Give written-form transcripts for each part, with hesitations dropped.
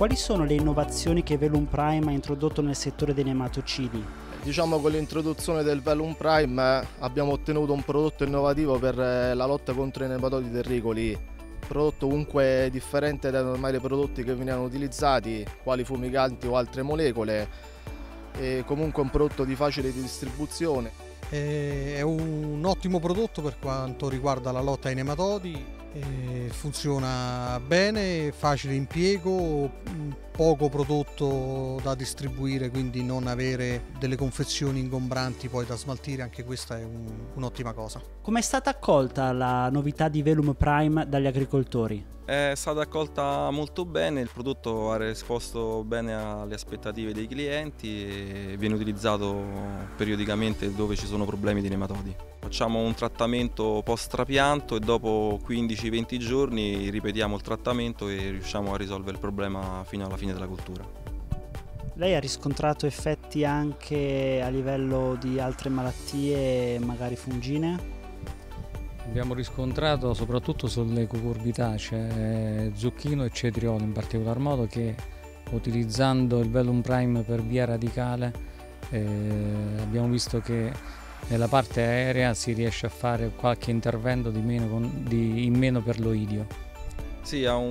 quali sono le innovazioni che Velum Prime ha introdotto nel settore dei nematocidi? Diciamo, con l'introduzione del Velum Prime abbiamo ottenuto un prodotto innovativo per la lotta contro i nematodi terricoli, prodotto comunque differente dai normali prodotti che venivano utilizzati, quali fumiganti o altre molecole, e comunque un prodotto di facile distribuzione. È un ottimo prodotto per quanto riguarda la lotta ai nematodi, funziona bene, facile impiego, poco prodotto da distribuire, quindi non avere delle confezioni ingombranti poi da smaltire, anche questa è un'ottima cosa. Come è stata accolta la novità di Velum Prime dagli agricoltori? È stata accolta molto bene, il prodotto ha risposto bene alle aspettative dei clienti e viene utilizzato periodicamente dove ci sono problemi di nematodi. Facciamo un trattamento post trapianto e dopo 15-20 giorni ripetiamo il trattamento e riusciamo a risolvere il problema fino alla fine della coltura. Lei ha riscontrato effetti anche a livello di altre malattie, magari fungine? Abbiamo riscontrato soprattutto sulle cucurbitacee, zucchino e cetriolo in particolar modo, che utilizzando il Velum Prime per via radicale abbiamo visto che nella parte aerea si riesce a fare qualche intervento in meno per l'oidio. Sì, ha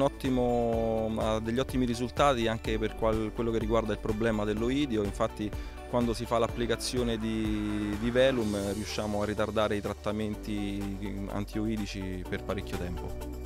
degli ottimi risultati anche per quello che riguarda il problema dell'oidio. Infatti quando si fa l'applicazione di Velum riusciamo a ritardare i trattamenti antioidici per parecchio tempo.